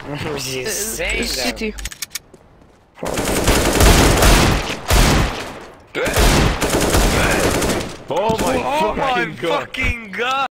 She's saying that. City. Oh my fucking god. Fucking god!